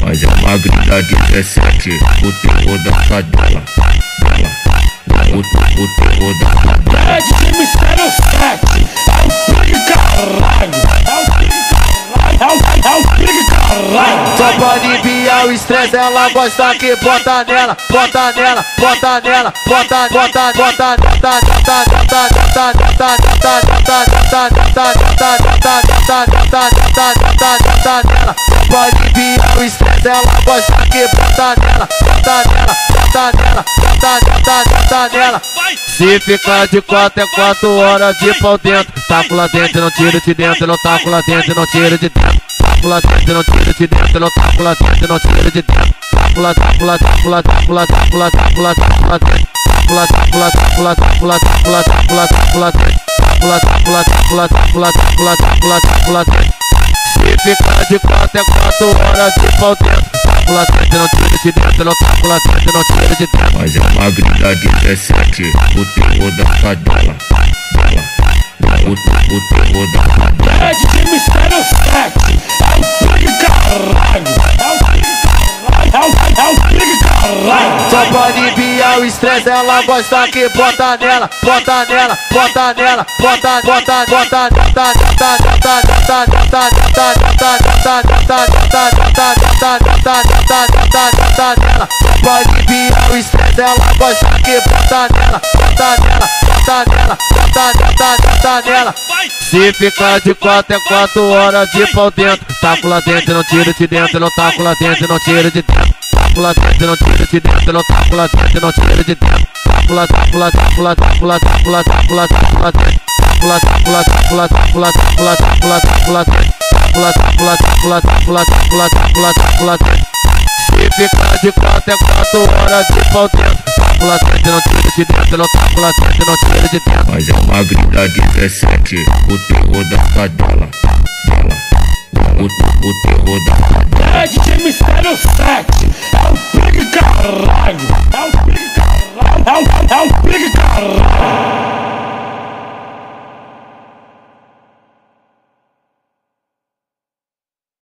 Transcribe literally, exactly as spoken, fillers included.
Mas é magrinha dezessete, o terror da cadela. O, o terror da cadela. É D J Mistério sete, é o Pig caralho, é o Pig caralho, é o, é o Pig caralho. Só pode enviar o estresse, ela gosta que bota nela, bota nela, bota nela, bota, bota, bota, bota, bota, bota, bota, bota, bota, bota, bota nela. Pode enviar o estresse, ela gosta que bota nela, bota nela, bota nela, bota, bota, bota nela. Se ficar de quatro é quatro horas de pau dentro. Taco lá dentro, não tira de dentro, não taco lá dentro, não tira de dentro. Taco lá dentro, não tira de dentro, não taco lá dentro, não tira de dentro. Taco lá, taco lá, taco lá, taco lá, taco lá, taco lá, taco lá dentro. Taco lá, taco lá, taco lá, taco lá, taco lá, taco lá, taco lá dentro. Taco lá, taco lá, taco lá, taco lá, taco lá, taco lá, taco lá dentro. Se ficar de quatro é quatro horas de pau dentro. Taco lá dentro, não tira de dentro, não taco lá dentro, não tira de dentro. Mas é magrinha dezessete, o terror da cadela. O, o terror da cadela. É D J Mistério sete, é o Pig caralho, é o Pig caralho, é o, é o Pig caralho. Só pode enviar o estresse, ela gosta que bota nela, bota nela, bota nela, bota, bota, bota, bota, bota, bota, bota, bota, bota, bota, bota, bota, bota, bota, bota nela. Pode enviar o estresse, ela gosta que bota nela, bota nela, bota nela, bota, bota, bota nela. Se ficar de quatro é quatro horas de pau dentro. Taco lá dentro, não tira de dentro, não taco lá dentro, não tira de dentro. Taco lá dentro, não tira de dentro, não taco lá dentro, não tira de dentro. Taco lá, taco lá, taco lá, taco lá, taco lá, taco lá, taco lá dentro. Taco lá, taco lá, taco lá, taco lá, taco lá, taco lá, taco lá dentro. Taco lá, taco lá, taco lá, taco lá, taco lá, taco lá, taco lá dentro. Se ficar de quatro é quatro horas de pau dentro. Taco lá dentro, não tira de dentro, não taco lá dentro, não tira de dentro. Mas é magrinha dezessete, o terror da cadela. O, o terror da cadela. É D J Mistério sete, é o Pig caralho, é o Pig caralho, é o, é o Pig caralho.